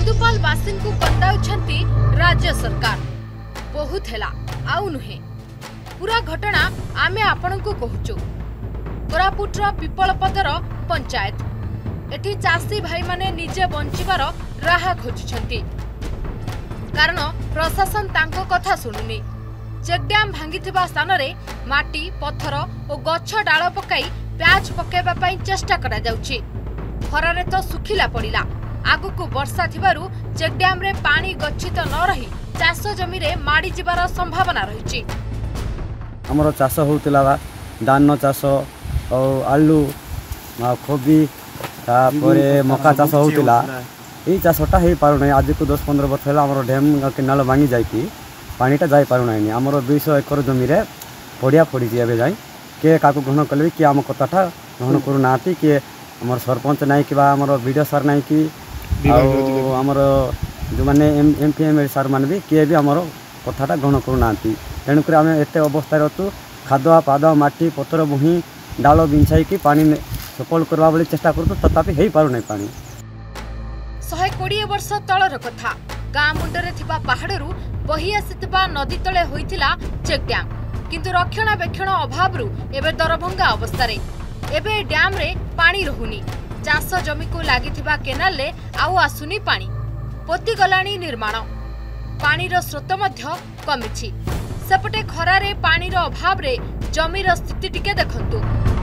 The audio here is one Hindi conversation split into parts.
मुदुपाल बासिन को कंदाउछंती राज्य सरकार बहुत हेला आउ नुहे पूरा घटना आमे आपण को कहूचु। कोरापुटर पिपलपदर पंचायत एठी चाषी भाई माने निजे बंचिबार राह खोजुछंती कारण प्रशासन तांको कथा सुनुनी। चेकड्याम भांगिथिबा स्थान रे माटी पत्थर और गछ डाल पकाई प्याज पकाइबा पई चेष्टा करा जाउची। खरारे तो सुखिला पड़िला आगुकु वर्षा थिबारु चेकड्याम रे पानी गच्छित न रही चाष जमी रे माड़ी जिबार संभावना रहिची। हमरो चाष होतिला धान चाष और आलू कोबी तापरे मका चाष होतिला ए चाषटा हे पारु नै। आज को 10-15 वर्ष होला हमरो डैम केनाल भांगी जाईती पानीटा जाई पारु नै। हमरो 200 एकर जमी रे पड़िया पड़ी एबे जाई के काकु ग्रहण कले कि आम कथाटा ग्रहण करू नाती कि हमर सरपंच नाई कि हमर वीडियो सर नाई कि हमर जो माने एमपीएम सर मान भी किए भी हमर कथाटा ग्रहण करू नाती। तेणुक आम एत अवस्था अतु खादुआ पादुआ माटी पतर बुही डाल बिछाई कि पानी सफल करवा बेले चेष्टा करूँ तथापि हो पारु नै पानी। 120 वर्ष तलर कथा गाँ मुंडरे थिबा पहाड़रू बही आसिथिबा नदी तले होइथिला चेक डैम किंतु रक्षणाबेक्षण अभावरू एबे दरभंगा अवस्था रे एबे डैम रे पानी रहुनी। चाष जमी को लागिथिबा केनाल ले आउ आसुनी पानी पोती गलाणी निर्माण पानीर स्रोत मध्य कमिछि। सेपटे खरारे पानीर अभाव रे जमीर स्थिति टिके देखंतु।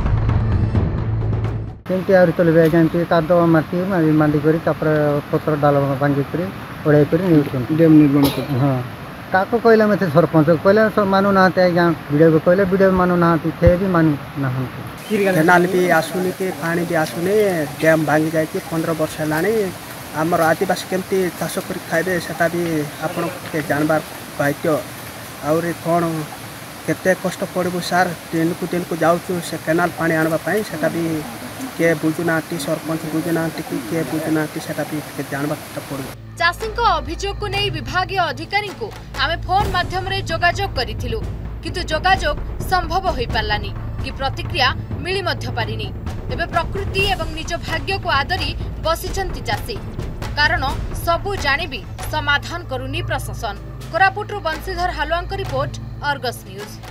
केमती आउरी चलबे जेमती कादो माटी मांडी करी तापर पत्र डाल भांगी करी ओढाई करी निउछन डैम निर्माण कर। हां काको कहले मते सरपंच कहले मानु ना ते आज्ञा वीडियो कहले वीडियो मानु ना थे भी मानु ना हम केनाल भी आसुनी के पानी भी आसुनी डैम भांगी जाय 15 वर्ष लानी हमर आदिवासी केमती चाष कर खाइबे सेटा भी आपण के जानबार बाध्य। और कौन केते कष्ट पड़ब सार दिन को जाऊँ से केनाल पानी आनवा सेटा भी के बुझुना सरपंच बुझुना किए बुझुना सेटा भी जानवा पड़ो। चाषी अभियोग को नहीं विभागीय अधिकारी को आमे फोन माध्यम रे जोगाजोग करिथिलु किंतु जोगाजोग संभव होई पारलानी कि प्रतिक्रिया मिली मध्य पारिनी। एबे प्रकृति एवं निज भाग्य को आदरी बसिछंती चाषी कारण सबु जानि भी समाधान करूनी प्रशासन। कोरापुटरू बंशीधर हालुआंक रिपोर्ट, अर्गस न्यूज।